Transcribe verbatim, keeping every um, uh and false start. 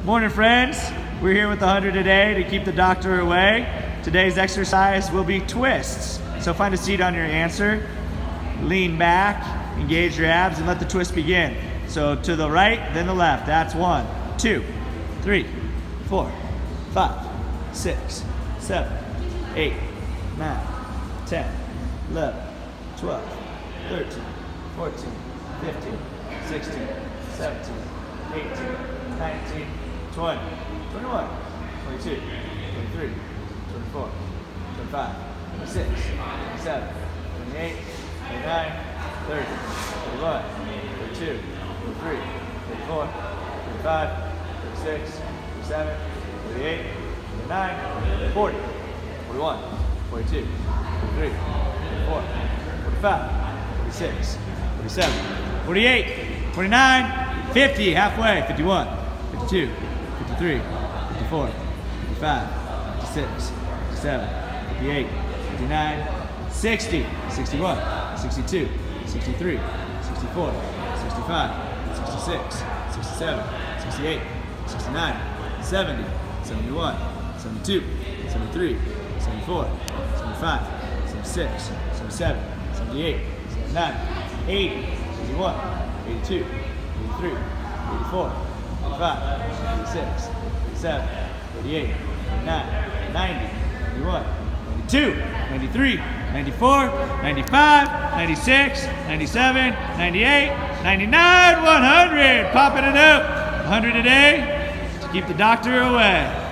Morning, friends. We're here with the one hundred a day to keep the doctor away. Today's exercise will be twists. So find a seat on your answer, lean back, engage your abs, and let the twist begin. So to the right, then the left. That's one, two, three, four, five, six, seven, eight, nine, ten, eleven, twelve, thirteen, fourteen, fifteen, sixteen, seventeen, eighteen, nineteen, twenty, twenty-one, twenty-two, twenty-three, twenty-four, twenty-five, twenty-six, twenty-seven, twenty-eight, twenty-nine, thirty, thirty-one, thirty-two, thirty-three, thirty-four, thirty-five, thirty-six, thirty-seven, thirty-eight, thirty-nine, forty, forty-one, forty-two, forty-three, forty-four, forty-five, forty-six, forty-seven, forty-eight, forty-nine, fifty, halfway, fifty-one, fifty-two, fifty-three, fifty-four, fifty-five, fifty-six, fifty-seven, fifty-eight, fifty-nine, sixty, sixty-one, sixty-two, sixty-three, sixty-four, sixty-five, sixty-six, sixty-seven, sixty-eight, sixty-nine, seventy, seventy-one, seventy-two, seventy-three, seventy-four, seventy-five, seventy-six, seventy-seven, seventy-eight, seventy-nine, eighty, eighty-one, eighty-two, eighty-three, eighty-four, eighty-five, eighty-six, eighty-seven, eighty-eight, eighty-nine, ninety, ninety-one, ninety-two, ninety-three, ninety-four, ninety-five, ninety-six, ninety-seven, ninety-eight, ninety-nine, one hundred. Popping it up. one hundred a day to keep the doctor away.